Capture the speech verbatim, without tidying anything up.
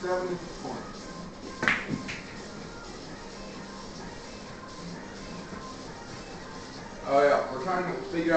seven points. Oh yeah, we're trying to figure out